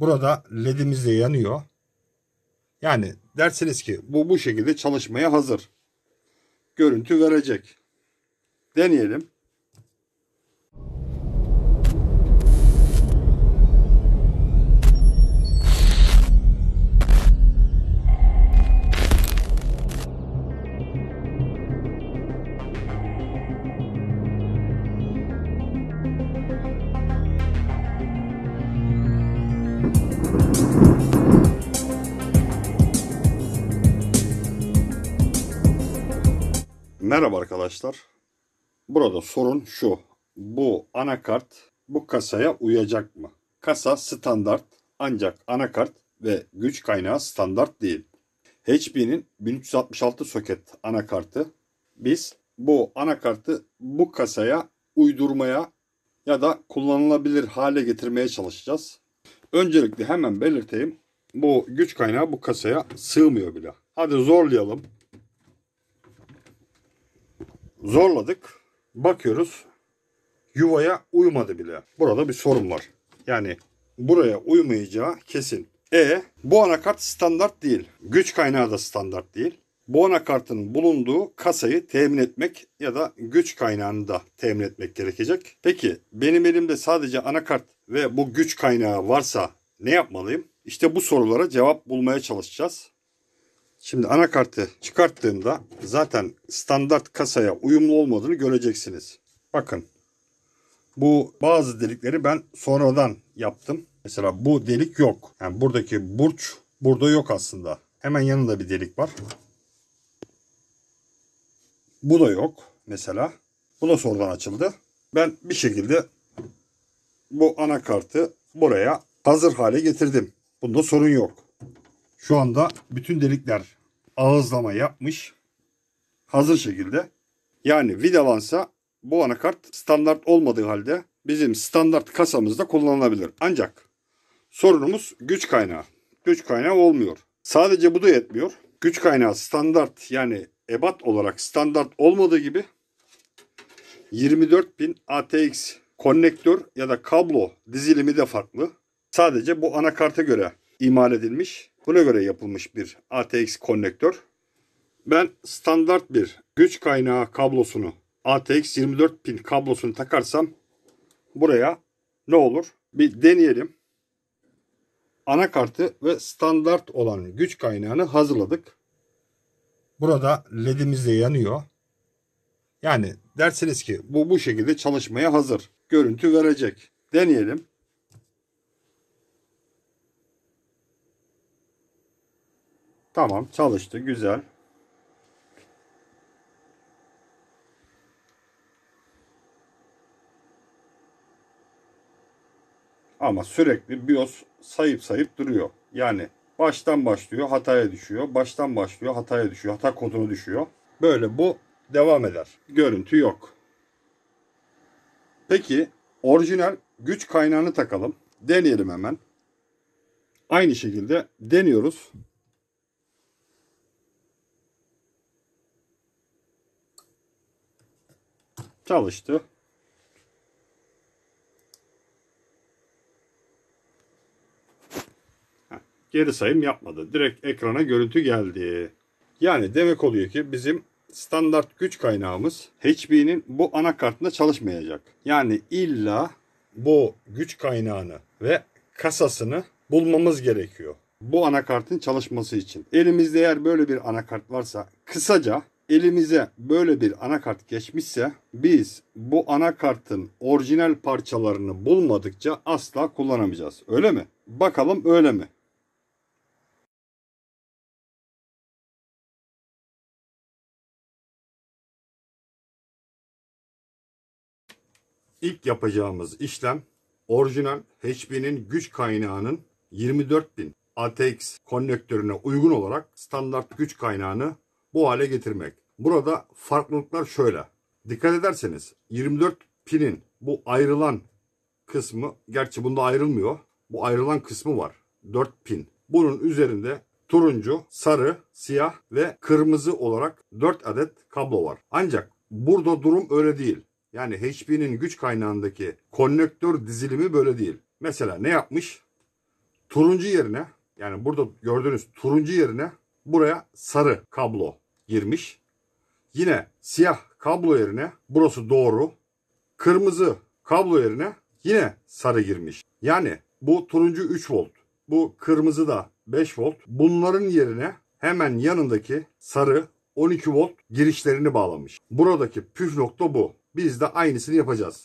Burada ledimiz de yanıyor. Yani dersiniz ki bu şekilde çalışmaya hazır. Görüntü verecek. Deneyelim. Merhaba arkadaşlar. Burada sorun şu. Bu anakart bu kasaya uyacak mı? Kasa standart ancak anakart ve güç kaynağı standart değil. HP'nin 1366 soket anakartı. Biz bu anakartı bu kasaya uydurmaya ya da kullanılabilir hale getirmeye çalışacağız. Öncelikle hemen belirteyim. Bu güç kaynağı bu kasaya sığmıyor bile. Hadi zorlayalım. Zorladık. Bakıyoruz. Yuvaya uymadı bile. Burada bir sorun var. Yani buraya uymayacağı kesin. Bu anakart standart değil. Güç kaynağı da standart değil. Bu anakartın bulunduğu kasayı temin etmek ya da güç kaynağını da temin etmek gerekecek. Peki benim elimde sadece anakart ve bu güç kaynağı varsa ne yapmalıyım? İşte bu sorulara cevap bulmaya çalışacağız. Şimdi anakartı çıkarttığımda zaten standart kasaya uyumlu olmadığını göreceksiniz. Bakın. Bu bazı delikleri ben sonradan yaptım. Mesela bu delik yok. Yani buradaki burç burada yok aslında. Hemen yanında bir delik var. Bu da yok mesela. Bu da sonradan açıldı. Ben bir şekilde bu anakartı buraya hazır hale getirdim. Bunda sorun yok. Şu anda bütün delikler ağızlama yapmış. Hazır şekilde. Yani vidalansa bu anakart standart olmadığı halde bizim standart kasamızda kullanılabilir. Ancak sorunumuz güç kaynağı. Güç kaynağı olmuyor. Sadece bu da yetmiyor. Güç kaynağı standart yani ebat olarak standart olmadığı gibi 24.000 ATX konnektör ya da kablo dizilimi de farklı. Sadece bu anakarta göre imal edilmiş, buna göre yapılmış bir ATX konnektör. Ben standart bir güç kaynağı kablosunu ATX 24 pin kablosunu takarsam buraya ne olur? Bir deneyelim. Anakartı ve standart olan güç kaynağını hazırladık. Burada ledimiz de yanıyor. Yani dersiniz ki bu şekilde çalışmaya hazır. Görüntü verecek. Deneyelim. Tamam, çalıştı. Güzel. Ama sürekli BIOS sayıp duruyor. Yani baştan başlıyor, hataya düşüyor. Baştan başlıyor, hataya düşüyor. Hata kodunu düşüyor. Böyle bu devam eder. Görüntü yok. Peki orijinal güç kaynağını takalım. Deneyelim hemen. Aynı şekilde deniyoruz. Çalıştı. Geri sayım yapmadı. Direkt ekrana görüntü geldi. Yani demek oluyor ki bizim standart güç kaynağımız HP'nin bu anakartında çalışmayacak. Yani illa bu güç kaynağını ve kasasını bulmamız gerekiyor. Bu anakartın çalışması için. Elimizde eğer böyle bir anakart varsa, kısaca elimize böyle bir anakart geçmişse biz bu anakartın orijinal parçalarını bulmadıkça asla kullanamayacağız. Öyle mi? Bakalım öyle mi? İlk yapacağımız işlem orijinal HP'nin güç kaynağının 24.000 ATX konnektörüne uygun olarak standart güç kaynağını bu hale getirmek. Burada farklılıklar şöyle. Dikkat ederseniz 24 pinin bu ayrılan kısmı, gerçi bunda ayrılmıyor. Bu ayrılan kısmı var. 4 pin. Bunun üzerinde turuncu, sarı, siyah ve kırmızı olarak 4 adet kablo var. Ancak burada durum öyle değil. Yani HP'nin güç kaynağındaki konnektör dizilimi böyle değil. Mesela ne yapmış? turuncu yerine, yani burada gördüğünüz turuncu yerine buraya sarı kablo girmiş. Yine siyah kablo yerine burası doğru. Kırmızı kablo yerine yine sarı girmiş. Yani bu turuncu 3 volt. Bu kırmızı da 5 volt. Bunların yerine hemen yanındaki sarı 12 volt girişlerini bağlamış. Buradaki püf nokta bu. Biz de aynısını yapacağız.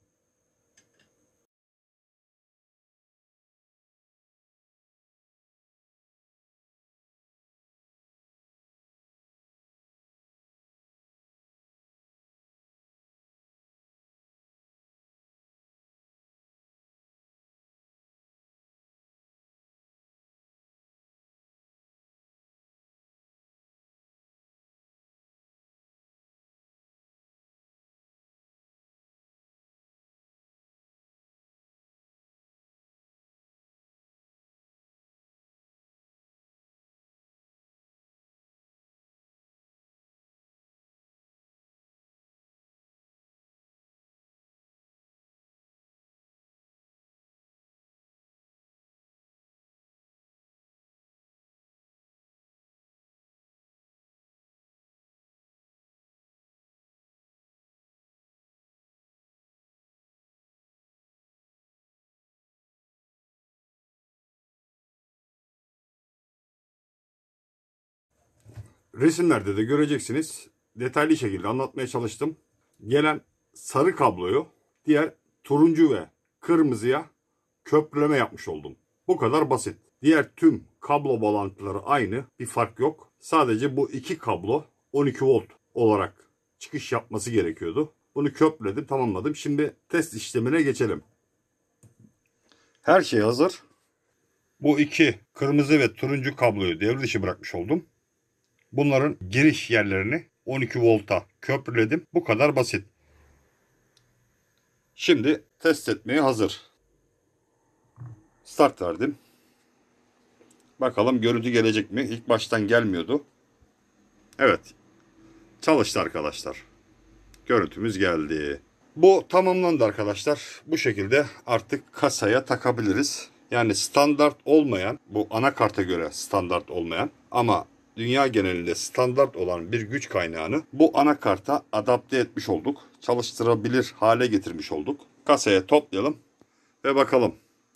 Resimlerde de göreceksiniz. Detaylı şekilde anlatmaya çalıştım. Gelen sarı kabloyu diğer turuncu ve kırmızıya köprüleme yapmış oldum. Bu kadar basit. Diğer tüm kablo bağlantıları aynı. Bir fark yok. Sadece bu iki kablo 12 volt olarak çıkış yapması gerekiyordu. Bunu köprüledim, tamamladım. Şimdi test işlemine geçelim. Her şey hazır. Bu iki kırmızı ve turuncu kabloyu devre dışı bırakmış oldum. Bunların giriş yerlerini 12 volta köprüledim. Bu kadar basit. Şimdi test etmeye hazır. Start verdim. Bakalım görüntü gelecek mi? İlk baştan gelmiyordu. Evet. Çalıştı arkadaşlar. Görüntümüz geldi. Bu tamamlandı arkadaşlar. Bu şekilde artık kasaya takabiliriz. Yani standart olmayan, bu anakarta göre standart olmayan ama dünya genelinde standart olan bir güç kaynağını bu anakarta adapte etmiş olduk. Çalıştırabilir hale getirmiş olduk. Kasaya toplayalım ve bakalım.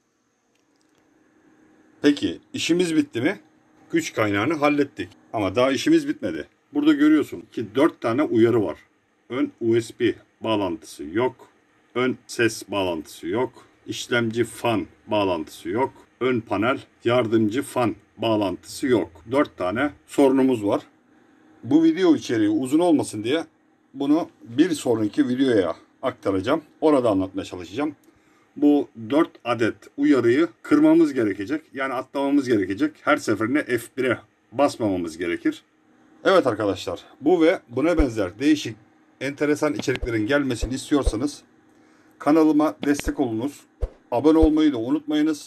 Peki işimiz bitti mi? Güç kaynağını hallettik. Ama daha işimiz bitmedi. Burada görüyorsun ki 4 tane uyarı var. Ön USB bağlantısı yok. Ön ses bağlantısı yok. İşlemci fan bağlantısı yok. Ön panel yardımcı fan bağlantısı yok. 4 tane sorunumuz var. Bu video içeriği uzun olmasın diye bunu bir sonraki videoya aktaracağım. Orada anlatmaya çalışacağım. Bu 4 adet uyarıyı kırmamız gerekecek. Yani atlamamız gerekecek. Her seferinde F1'e basmamamız gerekir. Evet arkadaşlar, bu ve buna benzer değişik enteresan içeriklerin gelmesini istiyorsanız kanalıma destek olunuz. Abone olmayı da unutmayınız.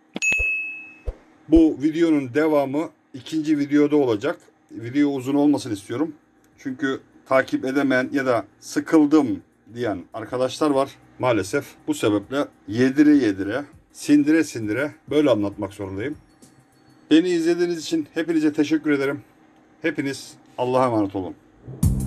Bu videonun devamı ikinci videoda olacak. Video uzun olmasını istiyorum. Çünkü takip edemeyen ya da sıkıldım diyen arkadaşlar var. Maalesef bu sebeple yedire yedire, sindire sindire böyle anlatmak zorundayım. Beni izlediğiniz için hepinize teşekkür ederim. Hepiniz Allah'a emanet olun.